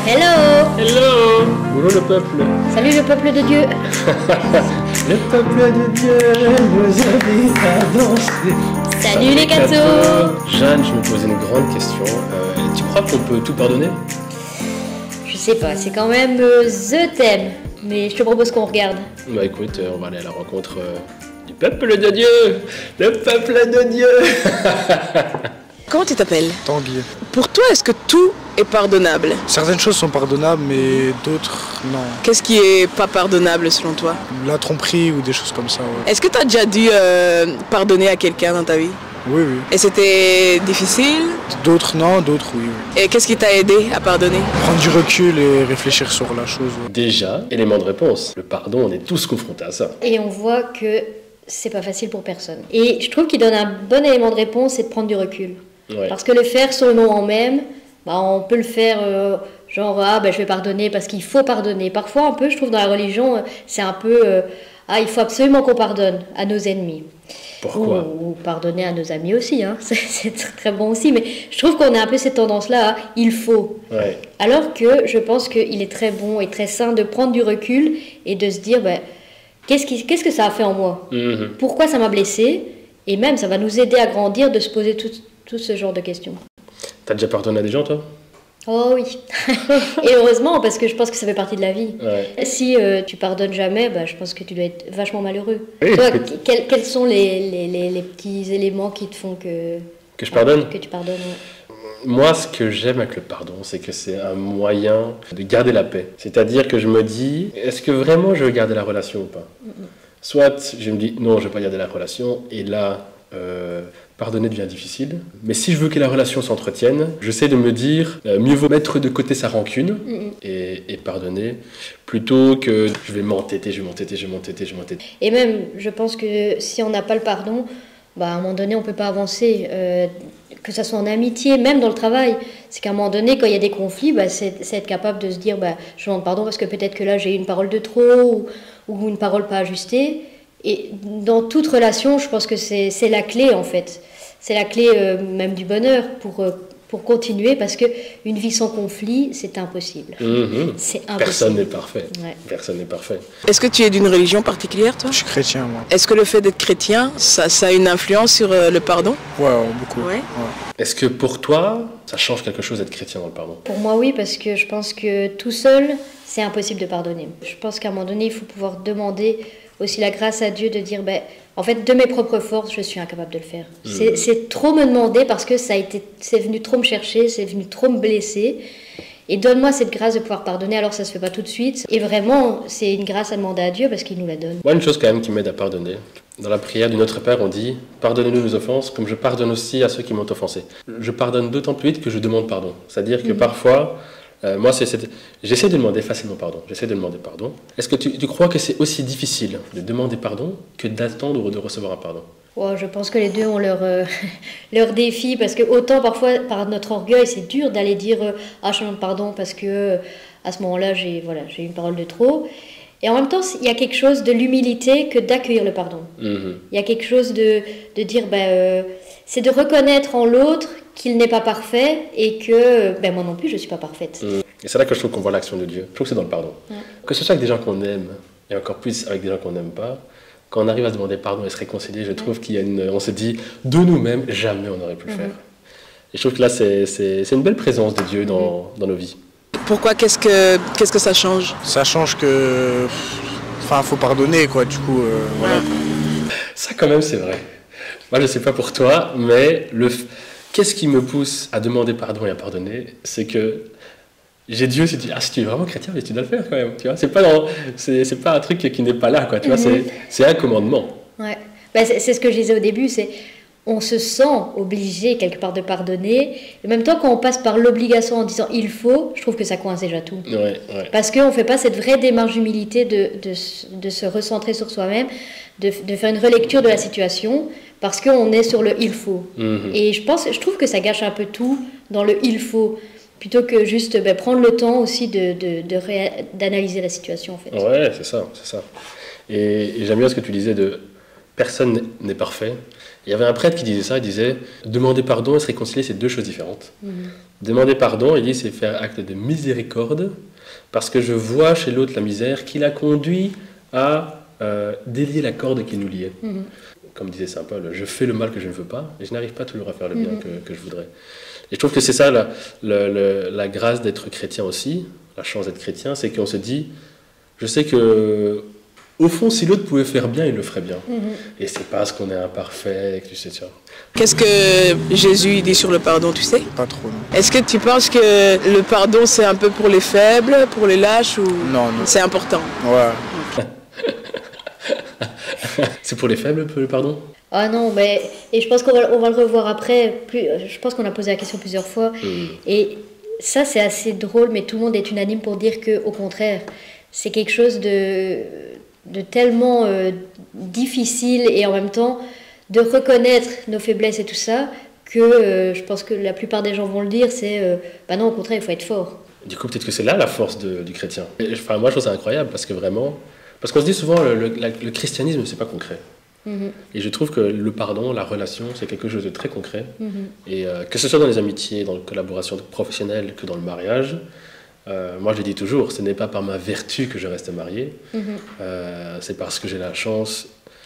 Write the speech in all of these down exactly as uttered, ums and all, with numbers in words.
Hello! Hello! Bonjour le peuple! Salut le peuple de Dieu! Le peuple de Dieu nous invite à danser! Salut les gâteaux! Jeanne, je me posais une grande question. Euh, tu crois qu'on peut tout pardonner? Je sais pas, c'est quand même euh, the thème. Mais je te propose qu'on regarde. Bah écoute, euh, on va aller à la rencontre euh, du peuple de Dieu! Le peuple de Dieu! Comment tu t'appelles? Tanguy. Pour toi, est-ce que tout est pardonnable? Certaines choses sont pardonnables, mais d'autres, non. Qu'est-ce qui est pas pardonnable selon toi? La tromperie ou des choses comme ça, ouais. Est-ce que tu as déjà dû euh, pardonner à quelqu'un dans ta vie? Oui, oui. Et c'était difficile? D'autres, non, d'autres, oui, oui. Et qu'est-ce qui t'a aidé à pardonner? Prendre du recul et réfléchir sur la chose, ouais. Déjà, élément de réponse. Le pardon, on est tous confrontés à ça. Et on voit que c'est pas facile pour personne. Et je trouve qu'il donne un bon élément de réponse, c'est de prendre du recul. Ouais. Parce que le faire sur le moment même, bah, on peut le faire euh, genre ah ben je vais pardonner parce qu'il faut pardonner. Parfois un peu, je trouve dans la religion, euh, c'est un peu euh, ah il faut absolument qu'on pardonne à nos ennemis. Pourquoi? Ou, ou pardonner à nos amis aussi, hein. c'est, c'est très bon aussi. Mais je trouve qu'on a un peu cette tendance-là, à, il faut. Ouais. Alors que je pense qu'il est très bon et très sain de prendre du recul et de se dire ben, qu'est-ce, qui, qu'est-ce que ça a fait en moi? Mm-hmm. Pourquoi ça m'a blessé? Et même ça va nous aider à grandir de se poser tout, tout ce genre de questions. T'as déjà pardonné à des gens, toi? Oh oui. Et heureusement, parce que je pense que ça fait partie de la vie. Ouais. Si euh, tu pardonnes jamais, bah, je pense que tu dois être vachement malheureux. Oui. Toi, quels, quels sont les, les, les, les petits éléments qui te font que... Que je pardonne? Que tu pardonnes, ouais. Moi, ce que j'aime avec le pardon, c'est que c'est un moyen de garder la paix. C'est-à-dire que je me dis, est-ce que vraiment je veux garder la relation ou pas? Mm-mm. Soit je me dis, non, je ne veux pas garder la relation, et là, euh, pardonner devient difficile. Mais si je veux que la relation s'entretienne, j'essaie de me dire, euh, mieux vaut mettre de côté sa rancune mm-hmm. et, et pardonner, plutôt que je vais m'entêter, je vais m'entêter, je vais m'entêter, je vais m'entêter. Et même, je pense que si on n'a pas le pardon, bah, à un moment donné, on ne peut pas avancer. Euh, que ça soit en amitié, même dans le travail. C'est qu'à un moment donné, quand il y a des conflits, bah, c'est, c'est être capable de se dire, bah, je demande pardon parce que peut-être que là, j'ai eu une parole de trop ou, ou une parole pas ajustée. Et dans toute relation, je pense que c'est, c'est la clé, en fait. C'est la clé euh, même du bonheur pour, euh, pour continuer, parce qu'une vie sans conflit, c'est impossible. Mmh. C'est impossible. Personne n'est parfait. Ouais. Personne n'est parfait. Est-ce que tu es d'une religion particulière, toi? Je suis chrétien, moi. Est-ce que le fait d'être chrétien, ça, ça a une influence sur euh, le pardon? Ouais, ouais, beaucoup. Ouais. Ouais. Est-ce que pour toi, ça change quelque chose d'être chrétien dans le pardon? Pour moi, oui, parce que je pense que tout seul, c'est impossible de pardonner. Je pense qu'à un moment donné, il faut pouvoir demander aussi la grâce à Dieu de dire, ben, en fait, de mes propres forces, je suis incapable de le faire. Mmh. C'est, c'est trop me demander parce que ça a été, c'est venu trop me chercher, c'est venu trop me blesser. Et donne-moi cette grâce de pouvoir pardonner, alors ça se fait pas tout de suite. Et vraiment, c'est une grâce à demander à Dieu parce qu'il nous la donne. Moi, une chose quand même qui m'aide à pardonner. Dans la prière du Notre Père, on dit « Pardonnez-nous nos offenses, comme je pardonne aussi à ceux qui m'ont offensé. » Je pardonne d'autant plus vite que je demande pardon. C'est-à-dire que mmh. parfois... Euh, moi, c'est, c'est, j'essaie de demander facilement pardon. J'essaie de demander pardon. Est-ce que tu, tu crois que c'est aussi difficile de demander pardon que d'attendre ou de recevoir un pardon? Oh, je pense que les deux ont leur, euh, leur défi, parce que autant parfois, par notre orgueil, c'est dur d'aller dire euh, « Ah, je demande pardon parce que euh, à ce moment-là, j'ai, voilà, j'ai une parole de trop ». Et en même temps, il y a quelque chose de l'humilité que d'accueillir le pardon. Mm-hmm. Il y a quelque chose de, de dire ben, euh, c'est de reconnaître en l'autre qu'il n'est pas parfait et que ben, moi non plus, je ne suis pas parfaite. Mmh. Et c'est là que je trouve qu'on voit l'action de Dieu. Je trouve que c'est dans le pardon. Mmh. Que ce soit avec des gens qu'on aime, et encore plus avec des gens qu'on n'aime pas, quand on arrive à se demander pardon et se réconcilier, je trouve mmh. qu'il y a une... On se dit, de nous-mêmes, jamais on n'aurait pu le mmh. faire. Et je trouve que là, c'est, c'est, c'est une belle présence de Dieu dans, dans nos vies. Pourquoi? Qu'est-ce que, qu'est-ce que ça change? Ça change que... Enfin, il faut pardonner, quoi, du coup, euh, voilà. Ça, quand même, c'est vrai. Moi, je ne sais pas pour toi, mais le... Qu'est-ce qui me pousse à demander pardon et à pardonner? C'est que j'ai Dieu qui dit, ah, si tu es vraiment chrétien, mais tu dois le faire quand même. Tu vois, c'est pas, dans, c'est, c'est pas un truc qui n'est pas là, quoi. Tu vois, mm-hmm. c'est, c'est un commandement. Ouais. Ben, c'est, c'est ce que je disais au début, c'est on se sent obligé quelque part de pardonner. Et en même temps, quand on passe par l'obligation en disant il faut, je trouve que ça coince déjà tout. Ouais, ouais. Parce qu'on ne fait pas cette vraie démarche d'humilité de, de, de se recentrer sur soi-même, de, de faire une relecture de la situation. Parce qu'on est sur le « il faut mmh. ». Et je, pense, je trouve que ça gâche un peu tout dans le « il faut », plutôt que juste ben, prendre le temps aussi de, de, de ré, d'analyser la situation. En fait. Ouais, c'est ça, c'est ça. Et, et j'aime bien ce que tu disais de personne n'est parfait. Il y avait un prêtre qui disait ça, il disait « Demander pardon et se réconcilier, c'est deux choses différentes. Mmh. » Demander pardon, il dit, c'est faire acte de miséricorde, parce que je vois chez l'autre la misère qui l'a conduit à euh, délier la corde qui nous liait. Mmh. Comme disait saint Paul, je fais le mal que je ne veux pas, et je n'arrive pas toujours à faire le bien mmh. que, que je voudrais. Et je trouve que c'est ça la, la, la, la grâce d'être chrétien aussi, la chance d'être chrétien, c'est qu'on se dit, je sais que au fond, si l'autre pouvait faire bien, il le ferait bien. Mmh. Et c'est parce qu'on est imparfait, tu sais, tu vois. Qu'est-ce que Jésus dit sur le pardon, tu sais? Pas trop, non. Est-ce que tu penses que le pardon, c'est un peu pour les faibles, pour les lâches, ou non, non. C'est important? Ouais. C'est pour les faibles, le pardon? Ah non, mais et je pense qu'on va, on va le revoir après. Plus, je pense qu'on a posé la question plusieurs fois. Mmh. Et ça, c'est assez drôle, mais tout le monde est unanime pour dire qu'au contraire, c'est quelque chose de... de tellement euh, difficile et en même temps de reconnaître nos faiblesses et tout ça que euh, je pense que la plupart des gens vont le dire, c'est euh, bah non, au contraire, il faut être fort. Du coup, peut-être que c'est là la force de, du chrétien. Et, enfin, moi, je trouve ça incroyable parce que vraiment, parce qu'on se dit souvent le, le, la, le christianisme, c'est pas concret. Mm-hmm. Et je trouve que le pardon, la relation, c'est quelque chose de très concret. Mm-hmm. Et euh, que ce soit dans les amitiés, dans la collaboration professionnelle, que dans le mariage. Euh, moi, je dis toujours, ce n'est pas par ma vertu que je reste marié, mmh. euh, c'est parce que j'ai la chance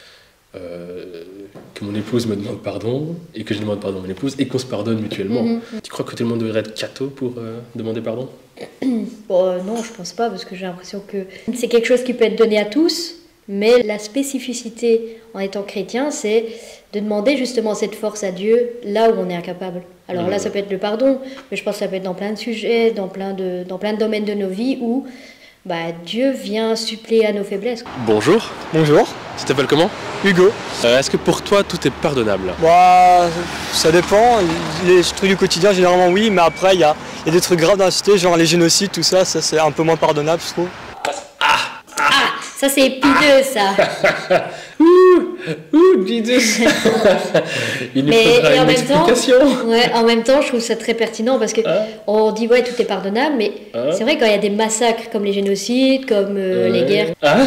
euh, que mon épouse me demande pardon et que je demande pardon à mon épouse et qu'on se pardonne mutuellement. Mmh. Tu crois que tout le monde devrait être catho pour euh, demander pardon? Bon, euh, non, je pense pas, parce que j'ai l'impression que c'est quelque chose qui peut être donné à tous, mais la spécificité en étant chrétien, c'est de demander justement cette force à Dieu là où on est incapable. Alors mmh. là, ça peut être le pardon, mais je pense que ça peut être dans plein de sujets, dans plein de, dans plein de domaines de nos vies où bah, Dieu vient suppléer à nos faiblesses. Bonjour. Bonjour. Tu t'appelles comment? Hugo. Euh, Est-ce que pour toi, tout est pardonnable? Bah, ça dépend. Les trucs du quotidien, généralement, oui, mais après, il y a, y a des trucs graves dans la société, genre les génocides, tout ça, ça c'est un peu moins pardonnable, je trouve. Ah, ah ça c'est épineux, ça. Ouh, ouh, Jesus. Il nous mais faudra et en une même explication. Temps, ouais, en même temps, je trouve ça très pertinent parce que hein? on dit ouais, tout est pardonnable, mais hein? c'est vrai quand il y a des massacres comme les génocides, comme euh, ouais. les guerres. Hein?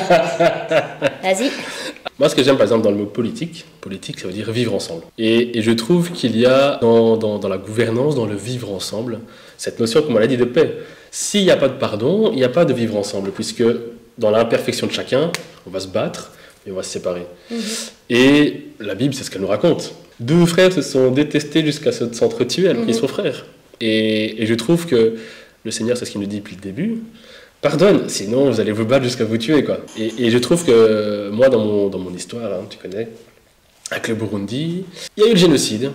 Vas-y. Moi, ce que j'aime par exemple dans le mot politique, politique, ça veut dire vivre ensemble. Et, et je trouve qu'il y a dans, dans, dans la gouvernance, dans le vivre ensemble, cette notion, comme on l'a dit, de paix. S'il n'y a pas de pardon, il n'y a pas de vivre ensemble, puisque dans l'imperfection de chacun, on va se battre et on va se séparer. Mmh. Et la Bible, c'est ce qu'elle nous raconte. Deux frères se sont détestés jusqu'à s'entretuer alors mmh. qu'ils sont frères. Et, et je trouve que le Seigneur, c'est ce qu'il nous dit depuis le début, pardonne, sinon vous allez vous battre jusqu'à vous tuer, quoi. Et, et je trouve que moi, dans mon, dans mon histoire, hein, tu connais, avec le Burundi, il y a eu le génocide.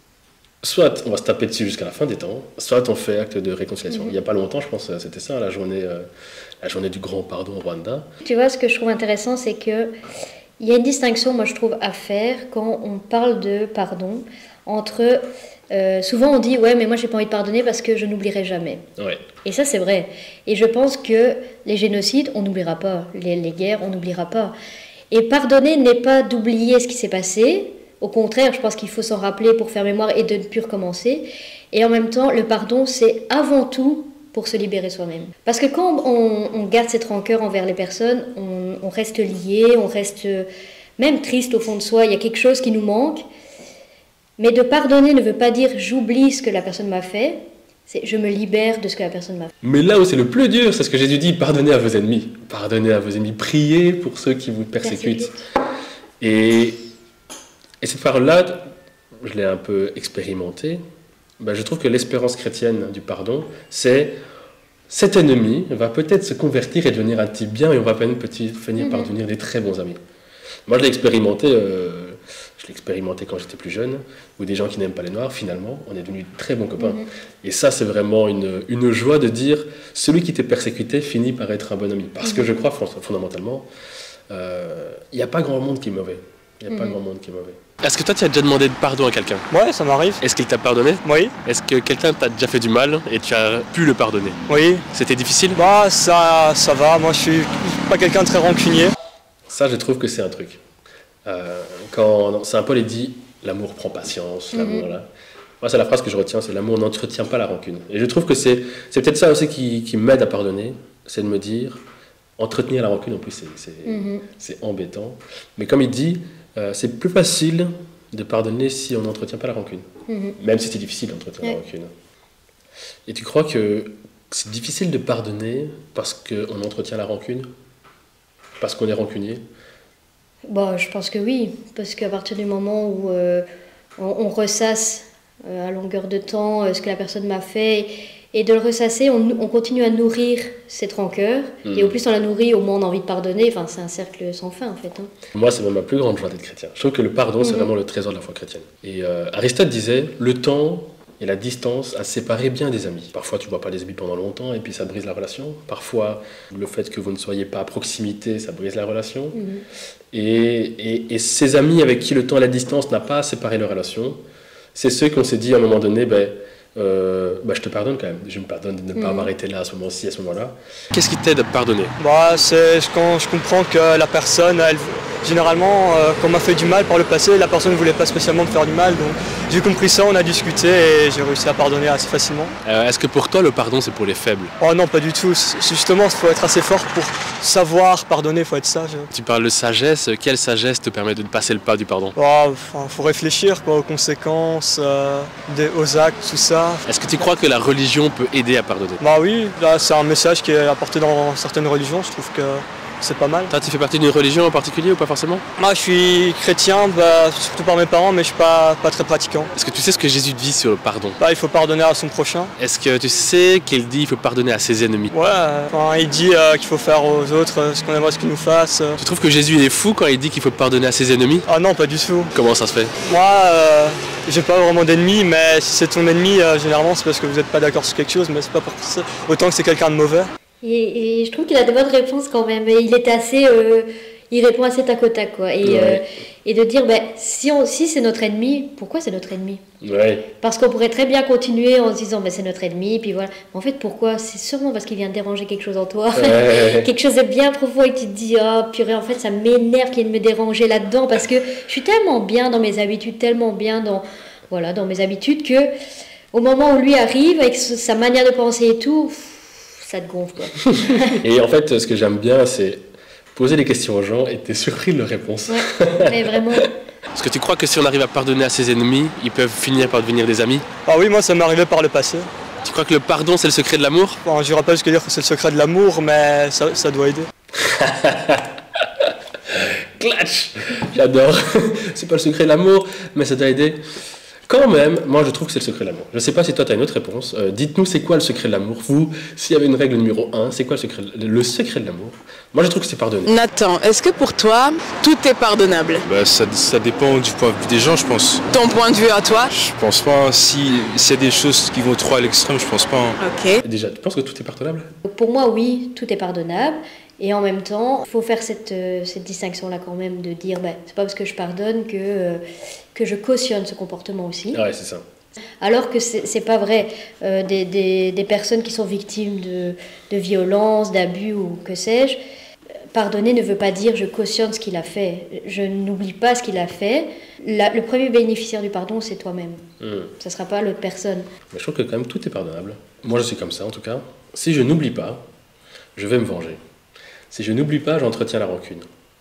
Soit on va se taper dessus jusqu'à la fin des temps, soit on fait acte de réconciliation. Mmh. Il n'y a pas longtemps, je pense, c'était ça, la journée, euh, la journée du grand pardon au Rwanda. Tu vois, ce que je trouve intéressant, c'est qu'il y a une distinction, moi je trouve, à faire quand on parle de pardon entre... Euh, souvent on dit, ouais, mais moi j'ai pas envie de pardonner parce que je n'oublierai jamais. Ouais. Et ça c'est vrai. Et je pense que les génocides, on n'oubliera pas. Les, les guerres, on n'oubliera pas. Et pardonner n'est pas d'oublier ce qui s'est passé. Au contraire, je pense qu'il faut s'en rappeler pour faire mémoire et de ne plus recommencer. Et en même temps, le pardon, c'est avant tout pour se libérer soi-même. Parce que quand on, on garde cette rancœur envers les personnes, on, on reste lié, on reste même triste au fond de soi, il y a quelque chose qui nous manque. Mais de pardonner ne veut pas dire j'oublie ce que la personne m'a fait, c'est je me libère de ce que la personne m'a fait. Mais là où c'est le plus dur, c'est ce que Jésus dit, pardonnez à vos ennemis. Pardonnez à vos ennemis, priez pour ceux qui vous persécutent. Et... Et cette parole-là, je l'ai un peu expérimentée, ben je trouve que l'espérance chrétienne du pardon, c'est cet ennemi va peut-être se convertir et devenir un type bien et on va peut-être finir par devenir des très bons amis. Moi, je l'ai expérimenté, euh, je l'ai expérimenté quand j'étais plus jeune, où des gens qui n'aiment pas les Noirs, finalement, on est devenus de très bons copains. Mm-hmm. Et ça, c'est vraiment une, une joie de dire, celui qui t'est persécuté finit par être un bon ami. Parce mm-hmm. que je crois fondamentalement, il euh, n'y a pas grand monde qui est mauvais. Il n'y a mmh. pas grand monde qui est mauvais. Est-ce que toi, tu as déjà demandé pardon à quelqu'un? Ouais, ça m'arrive. Est-ce qu'il t'a pardonné? Oui. Est-ce que quelqu'un t'a déjà fait du mal et tu as pu le pardonner? Oui. C'était difficile? Bah, ça, ça va. Moi, je suis pas quelqu'un de très rancunier. Ça, je trouve que c'est un truc. Euh, quand saint Paul dit « l'amour prend patience mmh. », l'amour là. Moi, c'est la phrase que je retiens, c'est « l'amour n'entretient pas la rancune ». Et je trouve que c'est, c'est peut-être ça aussi qui, qui m'aide à pardonner, c'est de me dire, entretenir la rancune, en plus, c'est, c'est, mmh. c'est embêtant. Mais comme il dit, Euh, c'est plus facile de pardonner si on n'entretient pas la rancune. Mhm. Même si c'est difficile d'entretenir Ouais. la rancune. Et tu crois que c'est difficile de pardonner parce qu'on entretient la rancune? Parce qu'on est rancunier? Bon, je pense que oui, parce qu'à partir du moment où euh, on, on ressasse euh, à longueur de temps euh, ce que la personne m'a fait, et de le ressasser, on, on continue à nourrir cette rancœur, Mhm. et au plus on la nourrit, au moins on a envie de pardonner, enfin c'est un cercle sans fin en fait. Hein. Moi, c'est même ma plus grande joie d'être chrétien. Je trouve que le pardon, c'est Mhm. vraiment le trésor de la foi chrétienne. Et euh, Aristote disait, le temps et la distance a séparé bien des amis. Parfois, tu ne vois pas les amis pendant longtemps et puis ça brise la relation. Parfois, le fait que vous ne soyez pas à proximité, ça brise la relation. Mhm. Et, et, et ces amis avec qui le temps et la distance n'a pas séparé leur relation, c'est ceux qu'on s'est dit à un moment donné, ben, euh, bah, je te pardonne quand même. Je me pardonne de ne pas Mhm. avoir été là à ce moment-ci, à ce moment-là. Qu'est-ce qui t'aide à pardonner? Bah, c'est quand je comprends que la personne, elle, généralement, euh, quand on m'a fait du mal par le passé, la personne ne voulait pas spécialement me faire du mal. Donc j'ai compris ça, on a discuté et j'ai réussi à pardonner assez facilement. Euh, Est-ce que pour toi, le pardon, c'est pour les faibles? Oh non, pas du tout. C'est- Justement, il faut être assez fort pour savoir pardonner, il faut être sage. Tu parles de sagesse. Quelle sagesse te permet de passer le pas du pardon? Oh, enfin, faut réfléchir quoi, aux conséquences, euh, des, aux actes, tout ça. Est-ce que tu crois que la religion peut aider à pardonner? Bah oui, là c'est un message qui est apporté dans certaines religions, je trouve que c'est pas mal. Toi, tu fais partie d'une religion en particulier ou pas forcément? Moi je suis chrétien, bah, surtout par mes parents, mais je suis pas, pas très pratiquant. Est-ce que tu sais ce que Jésus dit sur le pardon? Bah, il faut pardonner à son prochain. Est-ce que tu sais qu'il dit qu'il faut pardonner à ses ennemis? Ouais, euh, enfin, il dit euh, qu'il faut faire aux autres euh, ce qu'on aimerait ce qu'ils nous fassent. euh. Tu trouves que Jésus il est fou quand il dit qu'il faut pardonner à ses ennemis? Ah non, pas du tout. Comment ça se fait? Moi, euh, j'ai pas vraiment d'ennemis, mais si c'est ton ennemi, euh, généralement c'est parce que vous n'êtes pas d'accord sur quelque chose, mais c'est pas pour ça. Autant que c'est quelqu'un de mauvais. Et, et je trouve qu'il a de bonnes réponses quand même. Et il est assez, euh, il répond assez tac au tac quoi. Et, Ouais. euh, et de dire, ben, si, on, si c'est notre ennemi, pourquoi c'est notre ennemi? Ouais. Parce qu'on pourrait très bien continuer en se disant, ben, c'est notre ennemi, puis voilà. Mais en fait, pourquoi? C'est sûrement parce qu'il vient de déranger quelque chose en toi. Ouais. Quelque chose de bien profond et que tu te dis, oh purée, en fait, ça m'énerve qu'il vienne me déranger là-dedans parce que je suis tellement bien dans mes habitudes, tellement bien dans, voilà, dans mes habitudes que au moment où lui arrive avec ce- sa manière de penser et tout, pff, ça te gonfle quoi. Et en fait, ce que j'aime bien, c'est poser des questions aux gens et t'es surpris de leurs réponses. Ouais, mais vraiment. Est-ce que tu crois que si on arrive à pardonner à ses ennemis, ils peuvent finir par devenir des amis? Ah oui, moi ça m'est arrivé par le passé. Tu crois que le pardon, c'est le secret de l'amour? Bon, je ne pas jusqu'à dire que c'est le secret de l'amour, mais ça, ça doit aider. Clatch! J'adore. C'est pas le secret de l'amour, mais ça doit aider. Quand même, moi je trouve que c'est le secret de l'amour. Je sais pas si toi tu as une autre réponse. Euh, dites-nous c'est quoi le secret de l'amour? Vous, s'il y avait une règle numéro un, c'est quoi le secret de, le secret de l'amour? Moi je trouve que c'est pardonner. Nathan, est-ce que pour toi, tout est pardonnable? Bah, ça, ça dépend du point de vue des gens, je pense. Ton point de vue à toi? Je pense pas, si, s'il y a des choses qui vont trop à l'extrême, je pense pas. hein. Ok. Déjà, tu penses que tout est pardonnable? Pour moi, oui, tout est pardonnable. Et en même temps, il faut faire cette, euh, cette distinction-là quand même, de dire, ben, c'est pas parce que je pardonne que, euh, que je cautionne ce comportement aussi. Ah ouais, c'est ça. Alors que c'est c'est pas vrai. Euh, des, des, des personnes qui sont victimes de, de violences, d'abus ou que sais-je, pardonner ne veut pas dire je cautionne ce qu'il a fait. Je n'oublie pas ce qu'il a fait. La- le premier bénéficiaire du pardon, c'est toi-même. Hmm. Ça sera pas l'autre personne. Mais je trouve que quand même tout est pardonnable. Moi je suis comme ça en tout cas. Si je n'oublie pas, je vais me venger. Si je n'oublie pas, j'entretiens la rancune.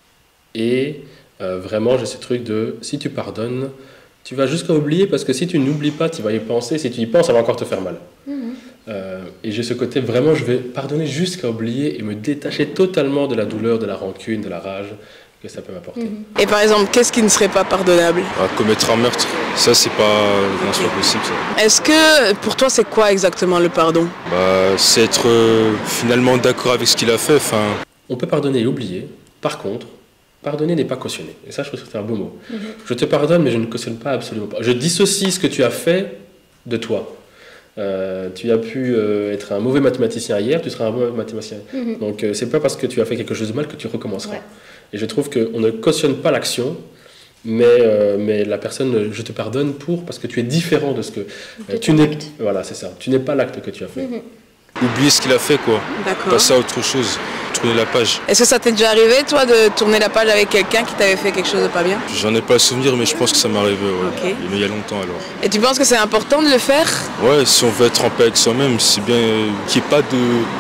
Et euh, vraiment, j'ai ce truc de si tu pardonnes, tu vas jusqu'à oublier parce que si tu n'oublies pas, tu vas y penser. Si tu y penses, ça va encore te faire mal. Euh, et j'ai ce côté vraiment, je vais pardonner jusqu'à oublier et me détacher totalement de la douleur, de la rancune, de la rage que ça peut m'apporter. Et par exemple, qu'est-ce qui ne serait pas pardonnable? Ah, commettre un meurtre, ça c'est pas, non, c'est pas possible. Ça. Est-ce que pour toi, c'est quoi exactement le pardon? Bah, c'est être euh, finalement d'accord avec ce qu'il a fait. Enfin, On peut pardonner et oublier. Par contre, pardonner n'est pas cautionner. Et ça, je trouve que c'est un beau mot. Je te pardonne, mais je ne cautionne pas absolument pas. Je dissocie ce que tu as fait de toi. Euh, tu as pu euh, être un mauvais mathématicien hier, tu seras un bon mathématicien. Mhm. Donc, euh, c'est pas parce que tu as fait quelque chose de mal que tu recommenceras. Ouais. Et je trouve qu'on ne cautionne pas l'action, mais, euh, mais la personne, je te pardonne pour, parce que tu es différent de ce que. De tu ton n'es. acte. Voilà, c'est ça. Tu n'es pas l'acte que tu as fait. Mhm. oublier ce qu'il a fait, quoi. D'accord. Passer à autre chose, tourner la page. Est-ce que ça t'est déjà arrivé, toi, de tourner la page avec quelqu'un qui t'avait fait quelque chose de pas bien? J'en ai pas le souvenir, mais je pense que ça m'est arrivé, ouais. Ok. Mais il y a longtemps alors. Et tu penses que c'est important de le faire? Ouais, si on veut être en paix avec soi-même, c'est bien euh, qu'il n'y ait pas de,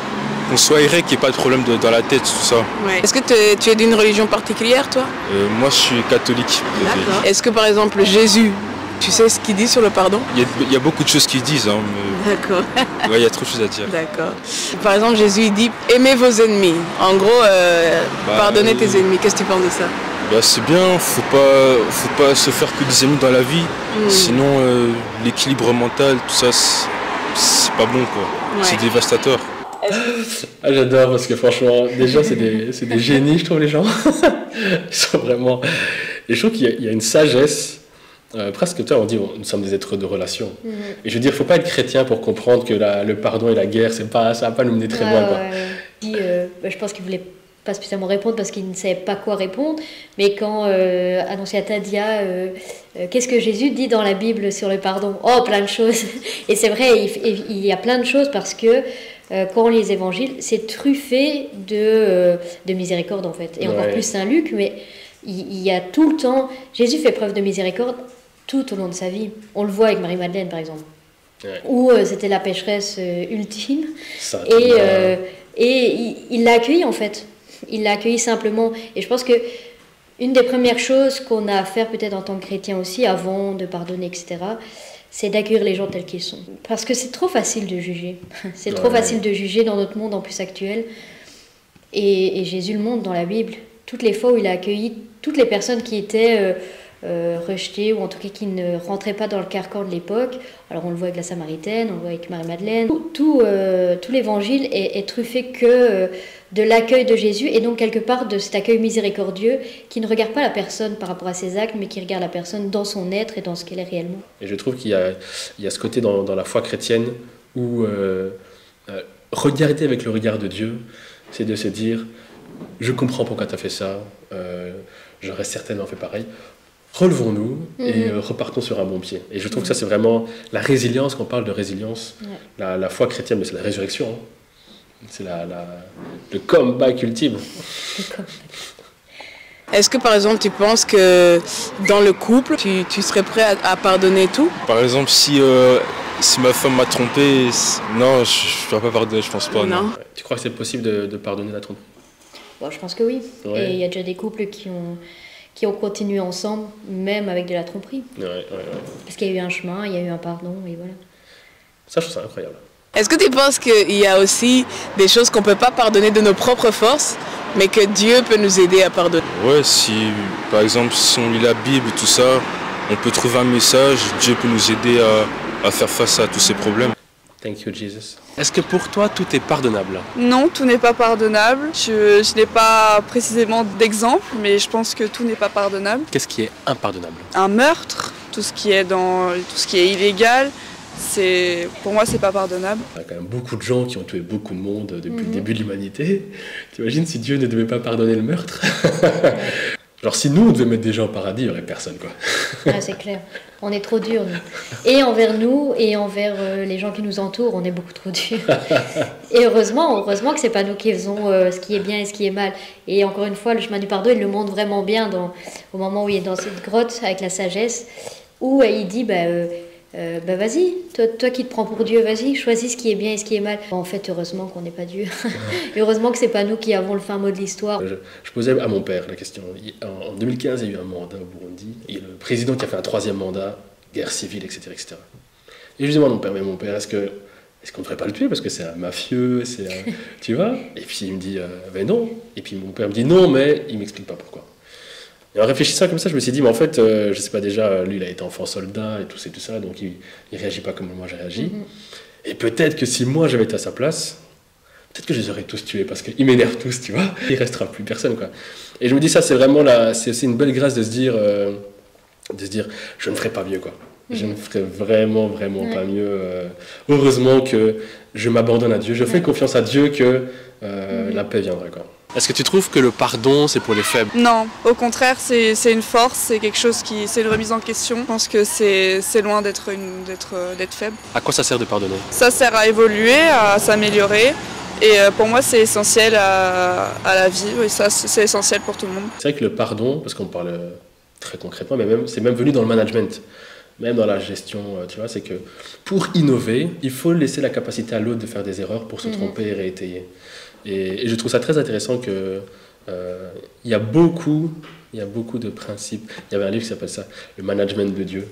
qu'on soit aéré, qu'il n'y ait pas de problème de, dans la tête, tout ça. Ouais. Est-ce que te- tu es d'une religion particulière, toi? Euh, moi, je suis catholique. D'accord. Est-ce que par exemple Jésus, tu sais ce qu'il dit sur le pardon? Il y, a, il y a beaucoup de choses qu'ils disent, hein, mais D'accord. ouais, il y a trop de choses à dire. D'accord. Par exemple, Jésus il dit aimez vos ennemis. En gros, euh, Bah, pardonnez euh, tes ennemis. Qu'est-ce que tu penses de ça? Bah, c'est bien, faut pas, faut pas se faire que des ennemis dans la vie. Mm. Sinon, euh, l'équilibre mental, tout ça, c'est c'est pas bon, quoi. Ouais. C'est dévastateur. Ah, j'adore parce que franchement, déjà, c'est des, c'est des génies, je trouve, les gens. Ils sont vraiment. Et je trouve qu'il y a, il y a une sagesse. Euh, presque, tu vois, on dit on, nous sommes des êtres de relation. Mhm. Et je veux dire, il ne faut pas être chrétien pour comprendre que la- le pardon et la guerre, c'est pas, ça ne va pas nous mener très Ouais, loin. Quoi. ouais, ouais. Puis, euh, bah, je pense qu'il ne voulait pas spécialement répondre parce qu'il ne savait pas quoi répondre. Mais quand euh, Annonciata dit ah, euh, euh, qu'est-ce que Jésus dit dans la Bible sur le pardon? Oh, plein de choses. Et c'est vrai, il, il y a plein de choses parce que euh, quand on lit les évangiles, c'est truffé de, euh, de miséricorde en fait. Et encore Ouais. plus Saint Luc, mais il, il y a tout le temps. Jésus fait preuve de miséricorde tout au long de sa vie. On le voit avec Marie-Madeleine par exemple. Ouais. Où euh, c'était la pécheresse euh, ultime. Ça, Et, tout le euh, et il- il l'a accueilli en fait. Il l'a accueilli simplement. Et je pense que une des premières choses qu'on a à faire peut-être en tant que chrétien aussi, avant de pardonner, et cetera, c'est d'accueillir les gens tels qu'ils sont. Parce que c'est trop facile de juger. C'est trop Ouais. facile de juger dans notre monde en plus actuel. Et, et Jésus le montre dans la Bible. Toutes les fois où il a accueilli toutes les personnes qui étaient euh, euh, rejetées, ou en tout cas qui ne rentraient pas dans le carcan de l'époque. Alors on le voit avec la Samaritaine, on le voit avec Marie-Madeleine. Tout, tout, euh, tout l'évangile est, est truffé que euh, de l'accueil de Jésus, et donc quelque part de cet accueil miséricordieux qui ne regarde pas la personne par rapport à ses actes, mais qui regarde la personne dans son être et dans ce qu'elle est réellement. Et je trouve qu'il y a, il y a ce côté dans, dans la foi chrétienne où euh, euh, regarder avec le regard de Dieu, c'est de se dire, je comprends pourquoi tu as fait ça, euh, j'aurais certainement fait pareil. Relevons-nous et Mhm. euh, repartons sur un bon pied. Et je trouve que ça, c'est vraiment la résilience, quand on parle de résilience, Ouais. la, la foi chrétienne, mais c'est la résurrection. hein. C'est la, la, le comeback ultime. Est-ce que par exemple tu penses que dans le couple, tu, tu serais prêt à, à pardonner tout? Par exemple, si, euh, si ma femme m'a trompé, c'est- non, je ne vais pas pardonner, je pense pas. Non. Non. Ouais. Tu crois que c'est possible de, de pardonner la tromperie? Bon, je pense que oui. Ouais. Et il y a déjà des couples qui ont, qui ont continué ensemble, même avec de la tromperie. Ouais, ouais, ouais. Parce qu'il y a eu un chemin, il y a eu un pardon, et voilà. Ça, je trouve ça incroyable. Est-ce que tu penses qu'il y a aussi des choses qu'on ne peut pas pardonner de nos propres forces, mais que Dieu peut nous aider à pardonner? Ouais, si par exemple, si on lit la Bible, tout ça, on peut trouver un message, Dieu peut nous aider à, à faire face à tous ces problèmes. Thank you, Jesus. Est-ce que pour toi, tout est pardonnable? Non, tout n'est pas pardonnable. Je, je n'ai pas précisément d'exemple, mais je pense que tout n'est pas pardonnable. Qu'est-ce qui est impardonnable? Un meurtre, tout ce qui est dans, tout ce qui est illégal, c'est, pour moi, c'est pas pardonnable. Il y a quand même beaucoup de gens qui ont tué beaucoup de monde depuis Mhm. le début de l'humanité. T'imagines si Dieu ne devait pas pardonner le meurtre? Genre si nous, on devait mettre des gens au paradis, il n'y aurait personne, quoi. Ah, c'est clair. On est trop dur, nous. Et envers nous, et envers euh, les gens qui nous entourent, on est beaucoup trop dur. Et heureusement, heureusement que c'est pas nous qui faisons euh, ce qui est bien et ce qui est mal. Et encore une fois, le chemin du pardon, il le montre vraiment bien dans, au moment où il est dans cette grotte avec la sagesse, où euh, il dit, bah, euh, euh, bah vas-y, toi, toi qui te prends pour Dieu, vas-y, choisis ce qui est bien et ce qui est mal. En fait, heureusement qu'on n'est pas Dieu. Et heureusement que c'est pas nous qui avons le fin mot de l'histoire. Je, je posais à mon père la question. Il- En, en deux mille quinze, il y a eu un mandat au Burundi. Et le président qui a fait un troisième mandat, guerre civile, et cetera et cetera. Et je dis à mon père, mais mon père, est-ce que est-ce qu'on ne devrait pas le tuer parce que c'est un mafieux, c'est un- tu vois? Et puis il me dit, euh, ben non. Et puis mon père me dit non, mais il m'explique pas pourquoi. Et en réfléchissant comme ça, je me suis dit, mais en fait, euh, je sais pas déjà, lui, il a été enfant soldat et tout, c'est tout ça, donc il, il réagit pas comme moi j'ai réagi. Et peut-être que si moi j'avais été à sa place, peut-être que je les aurais tous tués parce qu'ils m'énervent tous, tu vois. Il restera plus personne, quoi. Et je me dis, ça, c'est vraiment la, c'est aussi une belle grâce de se dire, euh, de se dire, je ne ferai pas mieux, quoi. Je ne ferai vraiment, vraiment Ouais. pas mieux. euh. Heureusement que je m'abandonne à Dieu. Je fais Ouais. confiance à Dieu que euh, la paix viendra, quoi. Est-ce que tu trouves que le pardon, c'est pour les faibles? Non, au contraire, c'est, c'est une force, c'est quelque chose qui, c'est une remise en question. Je pense que c'est, c'est loin d'être une, d'être, d'être faible. À quoi ça sert de pardonner? Ça sert à évoluer, à s'améliorer. Et euh, pour moi, c'est essentiel à, à la vie. Et ça, c'est essentiel pour tout le monde. C'est vrai que le pardon, parce qu'on parle très concrètement, mais même, c'est même venu dans le management. même dans la gestion, tu vois, c'est que pour innover, il faut laisser la capacité à l'autre de faire des erreurs pour se tromper et réétayer. Et, et je trouve ça très intéressant que euh, il y a beaucoup, il y a beaucoup de principes. Il y avait un livre qui s'appelle ça, Le management de Dieu.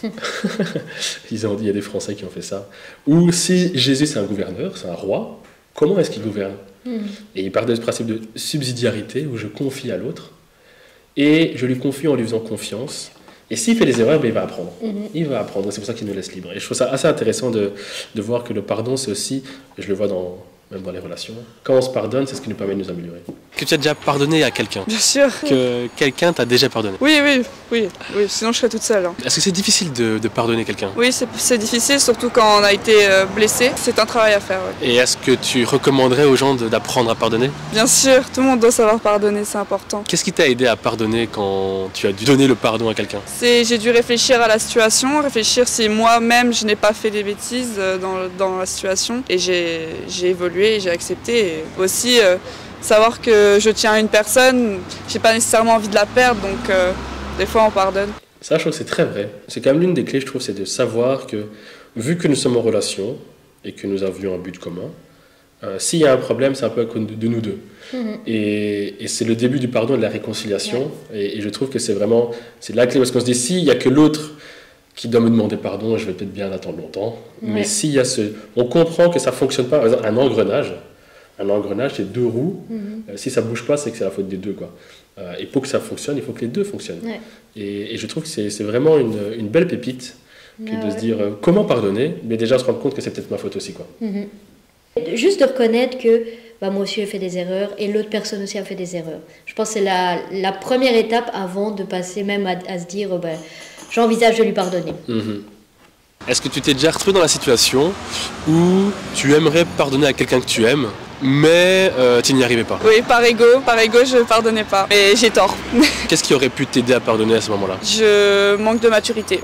Ils ont dit, il y a des Français qui ont fait ça. Ou si Jésus c'est un gouverneur, c'est un roi, comment est-ce qu'il gouverne? Mm. Et il part de ce principe de subsidiarité où je confie à l'autre et je lui confie en lui faisant confiance. Et s'il fait des erreurs, ben, il va apprendre. Mm-hmm. Il va apprendre, c'est pour ça qu'il nous laisse libres. Et je trouve ça assez intéressant de, de voir que le pardon, c'est aussi, je le vois dans, même dans les relations, quand on se pardonne, c'est ce qui nous permet de nous améliorer. Que tu as déjà pardonné à quelqu'un? Bien sûr. Que quelqu'un t'a déjà pardonné? Oui, oui, oui, oui, sinon je serais toute seule. Hein. Est-ce que c'est difficile de, de pardonner quelqu'un? Oui, c'est difficile, surtout quand on a été euh, blessé. C'est un travail à faire. Ouais. Et est-ce que tu recommanderais aux gens d'apprendre à pardonner? Bien sûr, tout le monde doit savoir pardonner, c'est important. Qu'est-ce qui t'a aidé à pardonner quand tu as dû donner le pardon à quelqu'un? J'ai dû réfléchir à la situation, réfléchir si moi-même je n'ai pas fait des bêtises dans, dans la situation. Et j'ai évolué, j'ai accepté. Et aussi euh, savoir que je tiens à une personne, j'ai pas nécessairement envie de la perdre, donc euh, des fois on pardonne. Ça, je trouve que c'est très vrai. C'est quand même l'une des clés, je trouve, c'est de savoir que, vu que nous sommes en relation et que nous avions un but commun, euh, s'il y a un problème, c'est un peu à cause de, de nous deux. Mm-hmm. Et, et c'est le début du pardon et de la réconciliation. Ouais. Et, et je trouve que c'est vraiment, c'est la clé, parce qu'on se dit, s'il y a que l'autre qui doit me demander pardon, je vais peut-être bien attendre longtemps. Ouais. Mais s'il y a ce... On comprend que ça ne fonctionne pas. Par exemple, un engrenage, un engrenage, c'est deux roues. Mm-hmm. euh, si ça ne bouge pas, c'est que c'est la faute des deux, quoi. Euh, et pour que ça fonctionne, il faut que les deux fonctionnent. Ouais. Et, et je trouve que c'est vraiment une, une belle pépite que ah, de ouais. se dire euh, comment pardonner, mais déjà se rendre compte que c'est peut-être ma faute aussi, quoi. Mm-hmm. Juste de reconnaître que bah, moi aussi j'ai fait des erreurs et l'autre personne aussi a fait des erreurs. Je pense que c'est la, la première étape avant de passer même à, à se dire oh, bah, j'envisage de lui pardonner. Mm-hmm. Est-ce que tu t'es déjà retrouvé dans la situation où tu aimerais pardonner à quelqu'un que tu aimes, mais euh, tu n'y arrivais pas? Oui, par ego, par ego, je ne pardonnais pas. Et j'ai tort. Qu'est-ce qui aurait pu t'aider à pardonner à ce moment-là? Je manque de maturité.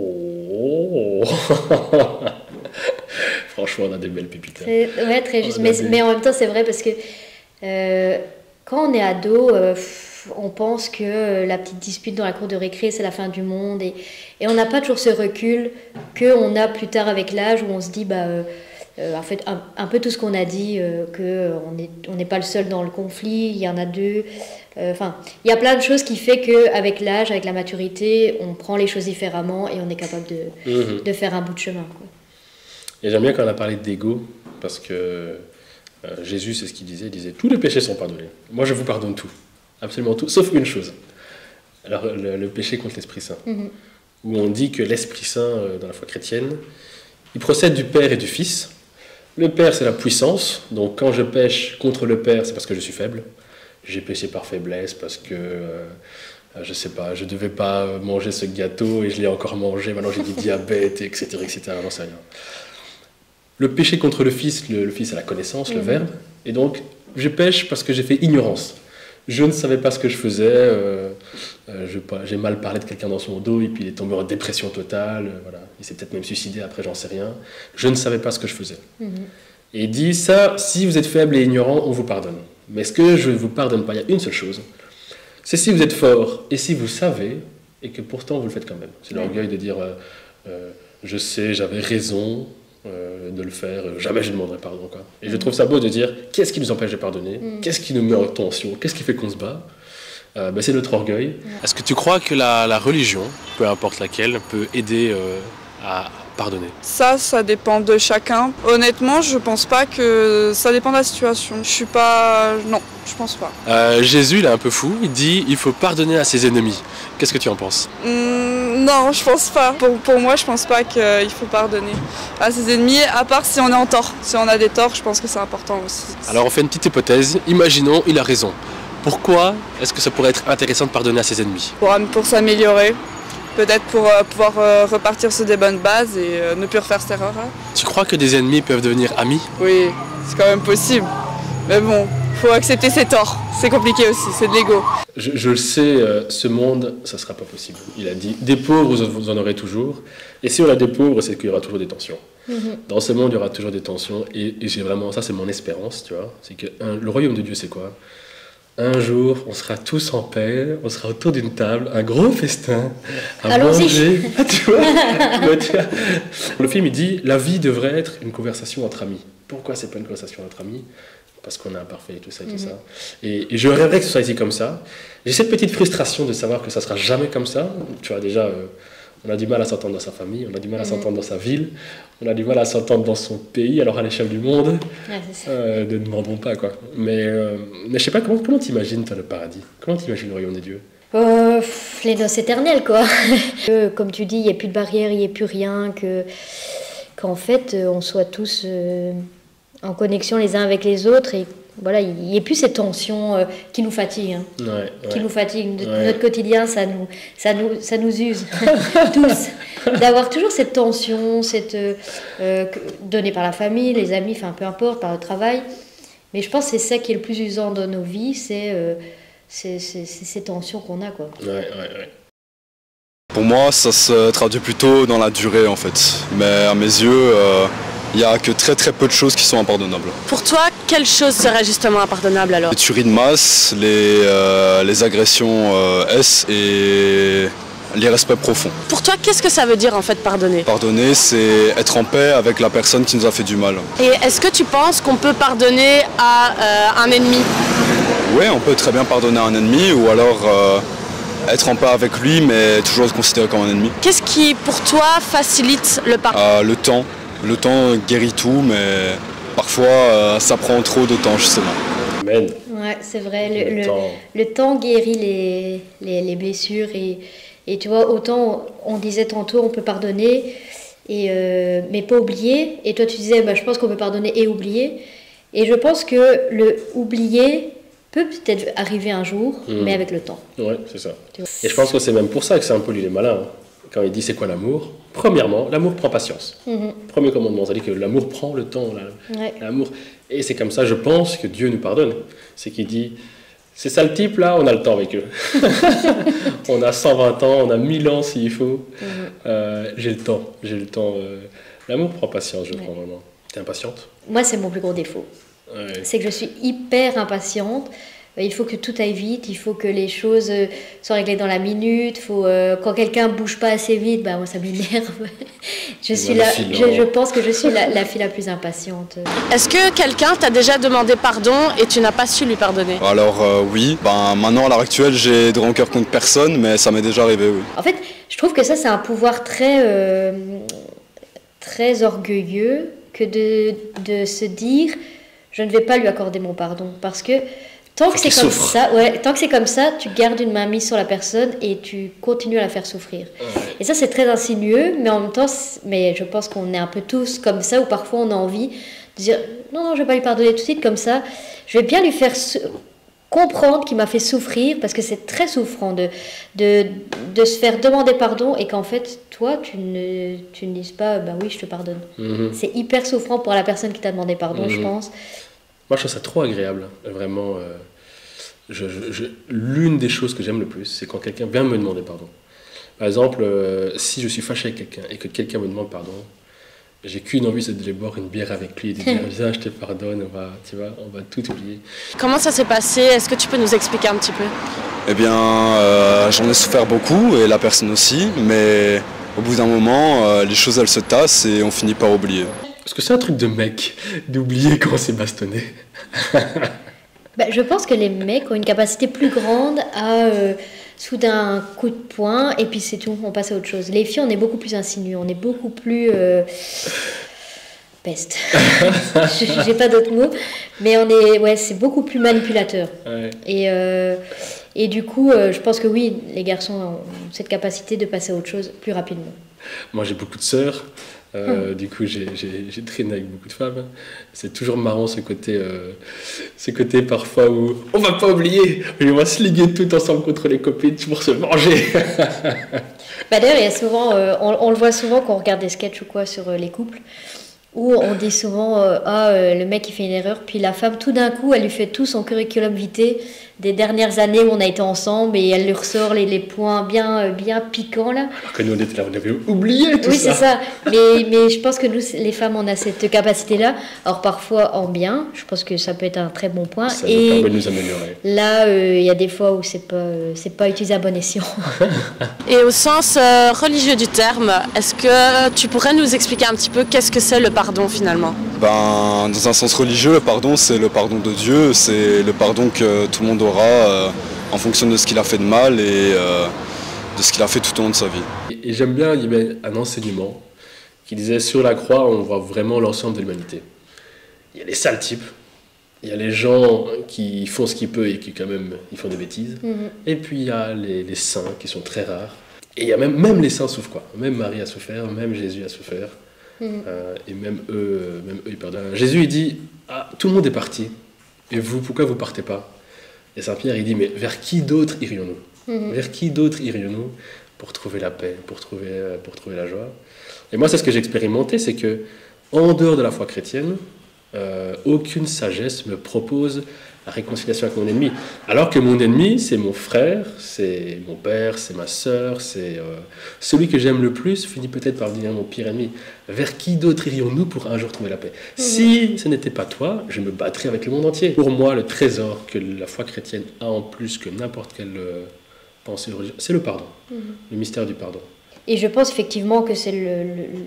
Oh. Franchement, on a des belles pépites. Oui, très juste. Mais, mais en même temps, c'est vrai parce que euh, quand on est ado, euh, on pense que la petite dispute dans la cour de récré, c'est la fin du monde. Et, et on n'a pas toujours ce recul qu'on a plus tard avec l'âge où on se dit, bah, euh, euh, en fait, un, un peu tout ce qu'on a dit, euh, qu'on n'est on n'est pas le seul dans le conflit, il y en a deux. Enfin, euh, il y a plein de choses qui fait qu'avec l'âge, avec la maturité, on prend les choses différemment et on est capable de, mmh. de faire un bout de chemin, quoi. Et j'aime bien quand on a parlé d'ego, parce que euh, Jésus, c'est ce qu'il disait, il disait « Tous les péchés sont pardonnés. Moi, je vous pardonne tout. Absolument tout, sauf une chose. » Alors, le, le péché contre l'Esprit Saint, mm-hmm. où on dit que l'Esprit Saint, euh, dans la foi chrétienne, il procède du Père et du Fils. Le Père, c'est la puissance. Donc, quand je pêche contre le Père, c'est parce que je suis faible. J'ai péché par faiblesse, parce que... Euh, je sais pas, je devais pas manger ce gâteau et je l'ai encore mangé, maintenant j'ai du diabète, et cetera, et cetera, j'en sais rien. Le péché contre le Fils, le, le Fils c'est la connaissance, mmh. le Verbe, et donc je pêche parce que j'ai fait ignorance. Je ne savais pas ce que je faisais, euh, euh, j'ai mal parlé de quelqu'un dans son dos et puis il est tombé en dépression totale, euh, voilà. Il s'est peut-être même suicidé, après j'en sais rien. Je ne savais pas ce que je faisais. Mmh. Et il dit, ça, si vous êtes faible et ignorant, on vous pardonne. Mais ce que je ne vous pardonne pas, il y a une seule chose, c'est si vous êtes fort et si vous savez et que pourtant vous le faites quand même. C'est l'orgueil de dire euh, euh, je sais, j'avais raison euh, de le faire, euh, jamais je ne demanderai pardon, quoi. Et mmh. je trouve ça beau de dire qu'est-ce qui nous empêche de pardonner, mmh. qu'est-ce qui nous met en tension, qu'est-ce qui fait qu'on se bat. Euh, ben, c'est notre orgueil. Mmh. Est-ce que tu crois que la, la religion, peu importe laquelle, peut aider euh, à pardonner? Ça, ça dépend de chacun. Honnêtement, je pense pas que ça dépend de la situation. Je suis pas... Non, je pense pas. Euh, Jésus, il est un peu fou. Il dit il faut pardonner à ses ennemis. Qu'est-ce que tu en penses? mmh, Non, je pense pas. Pour, pour moi, je pense pas qu'il faut pardonner à ses ennemis, à part si on est en tort. Si on a des torts, je pense que c'est important aussi. Alors, on fait une petite hypothèse. Imaginons, il a raison. Pourquoi est-ce que ça pourrait être intéressant de pardonner à ses ennemis? Pour, pour s'améliorer. Peut-être pour euh, pouvoir euh, repartir sur des bonnes bases et euh, ne plus refaire cette erreur. Hein. Tu crois que des ennemis peuvent devenir amis? Oui, c'est quand même possible. Mais bon, il faut accepter ses torts. C'est compliqué aussi, c'est de l'ego. Je, je le sais, euh, ce monde, ça ne sera pas possible. Il a dit, des pauvres, vous en aurez toujours. Et si on a des pauvres, c'est qu'il y aura toujours des tensions. Mm-hmm. Dans ce monde, il y aura toujours des tensions. Et, et j'ai vraiment, ça c'est mon espérance, tu vois. C'est que un, le royaume de Dieu, c'est quoi? un jour, on sera tous en paix, on sera autour d'une table, un gros festin, à Allons-y. manger. Ah, tu vois, tu vois, tu vois. Le film, il dit, la vie devrait être une conversation entre amis. Pourquoi c'est pas une conversation entre amis? Parce qu'on est imparfait et tout ça et tout Mhm. ça. Et, et je rêverais que ce soit ici comme ça. J'ai cette petite frustration de savoir que ça sera jamais comme ça. Tu vois, déjà, euh, on a du mal à s'entendre dans sa famille, on a du mal à Mhm. s'entendre dans sa ville, on a du mal à s'entendre dans son pays, alors à l'échelle du monde, Ouais, c'est ça. euh, ne demandons pas, quoi. Mais, euh, mais je sais pas, comment, comment t'imagines, toi, le paradis? Comment t'imagines le royaume des dieux? Euh, pff, les noces éternelles, quoi. Que, comme tu dis, il n'y a plus de barrières, il n'y a plus rien, que qu'en fait, euh, on soit tous euh, en connexion les uns avec les autres et voilà, il n'y ait plus ces tensions euh, qui nous fatiguent, hein, Ouais, ouais. qui nous fatiguent. De- Ouais. Notre quotidien, ça nous, ça nous, ça nous use, tous. D'avoir toujours cette tension, cette, euh, euh, que- donnée par la famille, les amis, enfin peu importe, par le travail. Mais je pense que c'est ça qui est le plus usant dans nos vies, c'est euh, c'est- c'est- c'est ces tensions qu'on a, quoi. Ouais, ouais, ouais. Pour moi, ça se traduit plutôt dans la durée en fait. Mais à mes yeux, il n'y a que très très peu de choses qui sont impardonnables. Pour toi, quelle chose serait justement impardonnable alors? Les tueries de masse, les, euh, les agressions euh, S et l'irrespect profond. Pour toi, qu'est-ce que ça veut dire en fait pardonner? Pardonner, c'est être en paix avec la personne qui nous a fait du mal. Et est-ce que tu penses qu'on peut pardonner à euh, un ennemi? Oui, on peut très bien pardonner à un ennemi ou alors euh, être en paix avec lui mais toujours le considérer comme un ennemi. Qu'est-ce qui, pour toi, facilite le pardon? Euh, le temps. Le temps guérit tout, mais parfois euh, ça prend trop de temps justement. Amen. Ouais, c'est vrai. Le, Le le, temps. le temps guérit les, les, les blessures. Et, et tu vois, autant on disait tantôt, on peut pardonner, et, euh, mais pas oublier. Et toi, tu disais, bah, je pense qu'on peut pardonner et oublier. Et je pense que le oublier peut peut-être arriver un jour, Mhm. mais avec le temps. Ouais, c'est ça. Tu vois. Et je pense que c'est même pour ça que c'est un peu lui les malins. Hein. Quand il dit c'est quoi l'amour? Premièrement, l'amour prend patience. Mhm. Premier commandement, c'est-à-dire que l'amour prend le temps. là. Ouais. L'amour. Et c'est comme ça, je pense, que Dieu nous pardonne. C'est qu'il dit, c'est ça le type là, on a le temps avec eux. On a cent vingt ans, on a mille ans s'il faut. Mhm. Euh, j'ai le temps, j'ai le temps. euh. L'amour prend patience, je Ouais. crois vraiment. T'es impatiente? Moi, c'est mon plus gros défaut. Ouais. C'est que je suis hyper impatiente. Euh, Il faut que tout aille vite, il faut que les choses euh, soient réglées dans la minute. Faut, euh, quand quelqu'un bouge pas assez vite, bah, moi ça m'énerve. je, suis Moi, la, le fil, je, non. je pense que je suis la, la fille la plus impatiente. Est-ce que quelqu'un t'a déjà demandé pardon et tu n'as pas su lui pardonner? Alors euh, oui, ben, maintenant à l'heure actuelle j'ai de rancœur contre personne, mais ça m'est déjà arrivé, oui. En fait, je trouve que ça, c'est un pouvoir très, euh, très orgueilleux que de, de se dire je ne vais pas lui accorder mon pardon. Parce que tant Faut que c'est qu'il comme souffre. ça, ouais, tant que c'est comme ça, tu gardes une main mise sur la personne et tu continues à la faire souffrir. Ouais. Et ça, c'est très insinueux, mais en même temps, c'est- mais je pense qu'on est un peu tous comme ça, où parfois on a envie de dire non, non, je vais pas lui pardonner tout de suite comme ça. Je vais bien lui faire sou- comprendre qu'il m'a fait souffrir, parce que c'est très souffrant de, de, de se faire demander pardon et qu'en fait, toi, tu ne, tu ne dises pas bah oui, je te pardonne. Mhm. C'est hyper souffrant pour la personne qui t'a demandé pardon, je Mhm. pense. Moi, je trouve ça trop agréable, vraiment. euh, je- je- je- L'une des choses que j'aime le plus, c'est quand quelqu'un vient me demander pardon. Par exemple, euh, si je suis fâché avec quelqu'un et que quelqu'un me demande pardon, j'ai qu'une envie, c'est de aller boire une bière avec lui et de dire viens, je te pardonne, on va, tu vois, on va tout oublier. Comment ça s'est passé? Est-ce que tu peux nous expliquer un petit peu? Eh bien, euh, j'en ai souffert beaucoup et la personne aussi, mais au bout d'un moment, euh, les choses elles se tassent et on finit par oublier. Parce que c'est un truc de mec, d'oublier quand on s'est bastonné. Bah, je pense que les mecs ont une capacité plus grande à euh, soudain un coup de poing et puis c'est tout, on passe à autre chose. Les filles, on est beaucoup plus insinuées, on est beaucoup plus euh, peste. Je- J'ai pas d'autres mots, mais on est, ouais, c'est beaucoup plus manipulateur. Ouais. Et euh, et du coup, euh, je pense que oui, les garçons ont cette capacité de passer à autre chose plus rapidement. Moi, j'ai beaucoup de sœurs. Euh, Du coup, j'ai j'ai- j'ai traîné avec beaucoup de femmes. C'est toujours marrant ce côté, euh, ce côté parfois où on va pas oublier, on va se liguer tout ensemble contre les copines pour se manger. Bah d'ailleurs, il y a souvent, euh, on, on le voit souvent quand on regarde des sketchs ou quoi sur euh, les couples, où on dit souvent euh, ah euh, le mec il fait une erreur, puis la femme tout d'un coup elle lui fait tout son curriculum vitae des dernières années où on a été ensemble et elle lui ressort les, les points bien euh, bien piquants là. Alors que nous on était là, on avait oublié tout oui, ça. Oui c'est ça, mais, mais je pense que nous les femmes on a cette capacité là, alors parfois en bien, je pense que ça peut être un très bon point. Ça et nous permet de nous améliorer. Là il euh, y a des fois où c'est pas, euh, c'est pas utilisé à bon escient. Et au sens euh, religieux du terme, est-ce que tu pourrais nous expliquer un petit peu qu'est-ce que c'est le pardon finalement? Ben, dans un sens religieux, le pardon, c'est le pardon de Dieu, c'est le pardon que tout le monde aura euh, en fonction de ce qu'il a fait de mal et euh, de ce qu'il a fait tout au long de sa vie. Et, et j'aime bien, il y avait un enseignement qui disait sur la croix, on voit vraiment l'ensemble de l'humanité. Il y a les sales types, il y a les gens qui font ce qu'ils peuvent et qui quand même ils font des bêtises. Mm-hmm. Et puis il y a les, les saints qui sont très rares. Et il y a même, même les saints souffrent quoi. Même Marie a souffert, même Jésus a souffert. Mmh. Euh, et même eux, même eux, ils pardonnent. Jésus, il dit, ah, tout le monde est parti. Et vous, pourquoi vous partez pas? Et Saint Pierre, il dit, mais vers qui d'autre irions-nous? Mmh. Vers qui d'autre irions-nous pour trouver la paix, pour trouver, pour trouver la joie? Et moi, c'est ce que j'ai expérimenté, c'est que en dehors de la foi chrétienne, euh, aucune sagesse me propose la réconciliation avec mon ennemi. Alors que mon ennemi, c'est mon frère, c'est mon père, c'est ma sœur, c'est euh, celui que j'aime le plus, finit peut-être par devenir mon pire ennemi. Vers qui d'autre irions-nous pour un jour trouver la paix? Mmh. Si ce n'était pas toi, je me battrais avec le monde entier. Pour moi, le trésor que la foi chrétienne a en plus que n'importe quelle euh, pensée religieuse, c'est le pardon, mmh. le mystère du pardon. Et je pense effectivement que c'est le,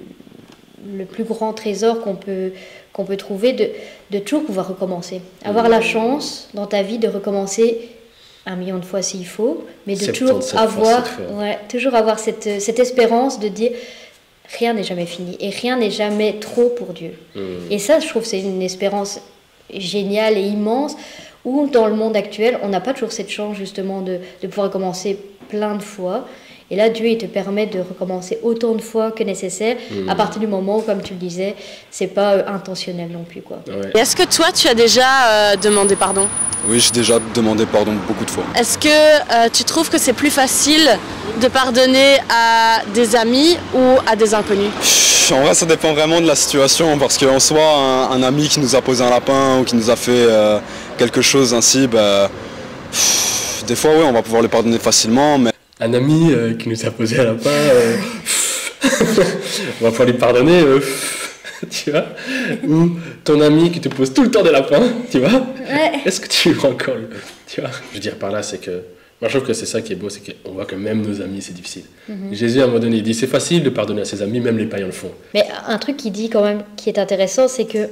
le, le plus grand trésor qu'on peut... qu'on peut trouver, de, de toujours pouvoir recommencer. Avoir la chance dans ta vie de recommencer un million de fois s'il faut, mais de toujours avoir, ouais, toujours avoir cette, cette espérance de dire rien n'est jamais fini et rien n'est jamais trop pour Dieu. Mmh. Et ça, je trouve que c'est une espérance géniale et immense où dans le monde actuel, on n'a pas toujours cette chance justement de, de pouvoir recommencer plein de fois. Et là, Dieu, il te permet de recommencer autant de fois que nécessaire, mmh. à partir du moment où, comme tu le disais, c'est pas euh, intentionnel non plus, quoi. Ouais. Est-ce que toi, tu as déjà euh, demandé pardon? Oui, j'ai déjà demandé pardon beaucoup de fois. Est-ce que euh, tu trouves que c'est plus facile de pardonner à des amis ou à des inconnus? En vrai, ça dépend vraiment de la situation, parce qu'en soi, un, un ami qui nous a posé un lapin ou qui nous a fait euh, quelque chose ainsi, bah, pff, des fois, oui, on va pouvoir le pardonner facilement, mais... Un ami euh, qui nous a posé un lapin, euh, on va pouvoir lui pardonner, euh, tu vois. Ou ton ami qui te pose tout le temps des lapins, tu vois. Ouais. Est-ce que tu veux encore le... Tu vois. Je veux dire par là, c'est que... Moi, je trouve que c'est ça qui est beau, c'est qu'on voit que même nos amis, c'est difficile. Mm-hmm. Jésus, à un moment donné, il dit, c'est facile de pardonner à ses amis, même les païens le font. Mais un truc qu'il dit quand même, qui est intéressant, c'est que...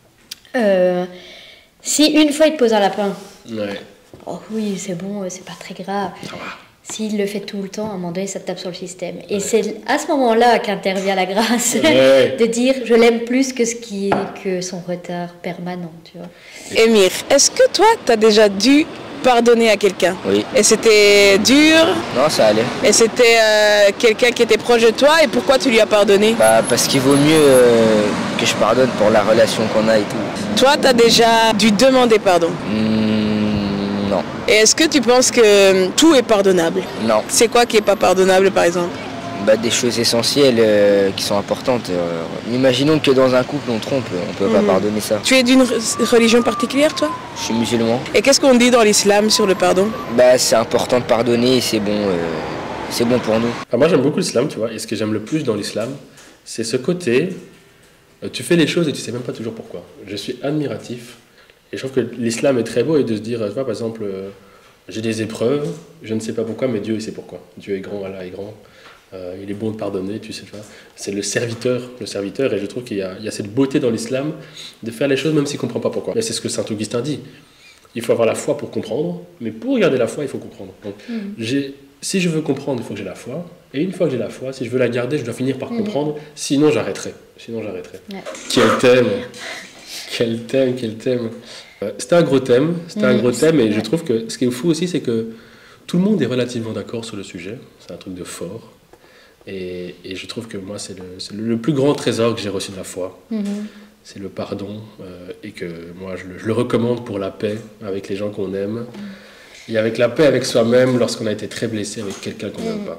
Euh, si une fois il te pose un lapin... Ouais. Oh oui, c'est bon, c'est pas très grave. Ça va. S'il le fait tout le temps, à un moment donné, ça te tape sur le système. Et ouais. c'est à ce moment-là qu'intervient la grâce, ouais. de dire je l'aime plus que, ce qui est, que son retard permanent. Tu vois. Émir, est-ce que toi, tu as déjà dû pardonner à quelqu'un? Oui. Et c'était dur? Non, ça allait. Et c'était euh, quelqu'un qui était proche de toi, et pourquoi tu lui as pardonné? Bah, parce qu'il vaut mieux euh, que je pardonne pour la relation qu'on a et tout. Toi, tu as déjà dû demander pardon? Mmh. Non. Et est-ce que tu penses que tout est pardonnable? Non. C'est quoi qui n'est pas pardonnable, par exemple? Bah, des choses essentielles euh, qui sont importantes. Euh, imaginons que dans un couple on trompe, on peut mmh. pas pardonner ça. Tu es d'une religion particulière, toi? Je suis musulman. Et qu'est-ce qu'on dit dans l'islam sur le pardon? Bah, c'est important de pardonner et c'est bon, euh, c'est bon pour nous. Ah, moi j'aime beaucoup l'islam, tu vois, et ce que j'aime le plus dans l'islam, c'est ce côté, euh, tu fais les choses et tu sais même pas toujours pourquoi. Je suis admiratif. Et je trouve que l'islam est très beau et de se dire, tu vois, par exemple, euh, j'ai des épreuves, je ne sais pas pourquoi, mais Dieu il sait pourquoi. Dieu est grand, Allah est grand, euh, il est bon de pardonner, tu sais, tu vois. C'est le serviteur, le serviteur, et je trouve qu'il y a, il y a cette beauté dans l'islam de faire les choses même s'il ne comprend pas pourquoi. Et c'est ce que saint Augustin dit. Il faut avoir la foi pour comprendre, mais pour garder la foi, il faut comprendre. Donc, mmh. j'ai, si je veux comprendre, il faut que j'ai la foi, et une fois que j'ai la foi, si je veux la garder, je dois finir par mmh. comprendre, sinon j'arrêterai. Sinon j'arrêterai. Ouais. Quel thème! Quel thème, quel thème. Euh, c'était un gros thème, c'était mmh, un gros thème, et je trouve que ce qui est fou aussi, c'est que tout le monde est relativement d'accord sur le sujet. C'est un truc de fort. Et, et je trouve que moi, c'est le, c'est le plus grand trésor que j'ai reçu de la foi. Mmh. C'est le pardon, euh, et que moi, je le, je le recommande pour la paix avec les gens qu'on aime, mmh. et avec la paix avec soi-même lorsqu'on a été très blessé avec quelqu'un qu'on n'aime mmh. pas.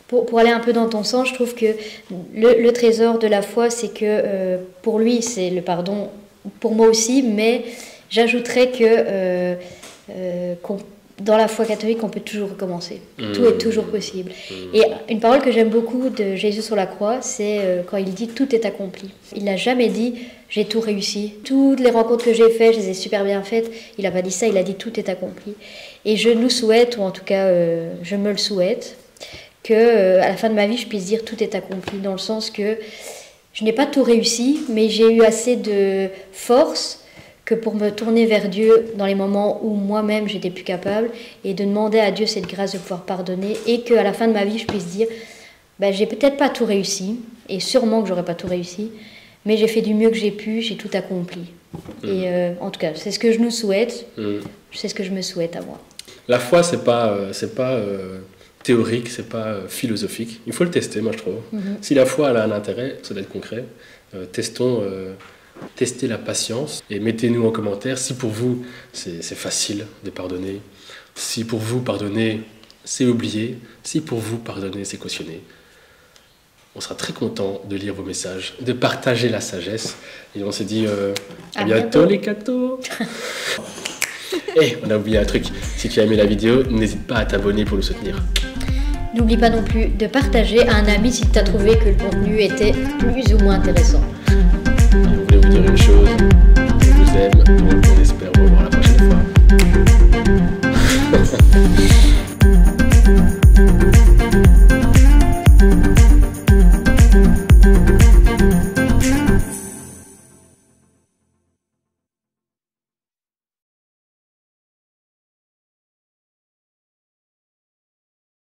Pour, pour aller un peu dans ton sens, je trouve que le, le trésor de la foi, c'est que euh, pour lui, c'est le pardon, pour moi aussi, mais j'ajouterais que euh, euh, qu'on, dans la foi catholique, on peut toujours recommencer. Mmh. Tout est toujours possible. Mmh. Et une parole que j'aime beaucoup de Jésus sur la croix, c'est euh, quand il dit « tout est accompli ». Il n'a jamais dit « j'ai tout réussi ». Toutes les rencontres que j'ai faites, je les ai super bien faites. Il n'a pas dit ça, il a dit « tout est accompli ». Et je nous souhaite, ou en tout cas, euh, je me le souhaite, que euh, à la fin de ma vie, je puisse dire tout est accompli, dans le sens que je n'ai pas tout réussi, mais j'ai eu assez de force que pour me tourner vers Dieu dans les moments où moi-même j'étais plus capable, et de demander à Dieu cette grâce de pouvoir pardonner, et qu'à la fin de ma vie, je puisse dire ben, j'ai peut-être pas tout réussi, et sûrement que j'aurais pas tout réussi, mais j'ai fait du mieux que j'ai pu, j'ai tout accompli. Mmh. Et euh, en tout cas, c'est ce que je nous souhaite, mmh. c'est ce que je me souhaite à moi. La foi, c'est pas, euh, c'est pas euh... théorique, c'est pas euh, philosophique. Il faut le tester, moi je trouve. Mm-hmm. Si la foi elle a un intérêt, ça doit être concret. Euh, testons, euh, testez la patience et mettez-nous en commentaire si pour vous c'est, c'est facile de pardonner, si pour vous pardonner c'est oublier, si pour vous pardonner c'est cautionner. On sera très content de lire vos messages, de partager la sagesse. Et on s'est dit euh, à, à bientôt, bientôt les cathos. Et on a oublié un truc, si tu as aimé la vidéo, n'hésite pas à t'abonner pour nous soutenir. N'oublie pas non plus de partager à un ami si tu as trouvé que le contenu était plus ou moins intéressant. Je voulais vous dire une chose, je vous aime, donc on espère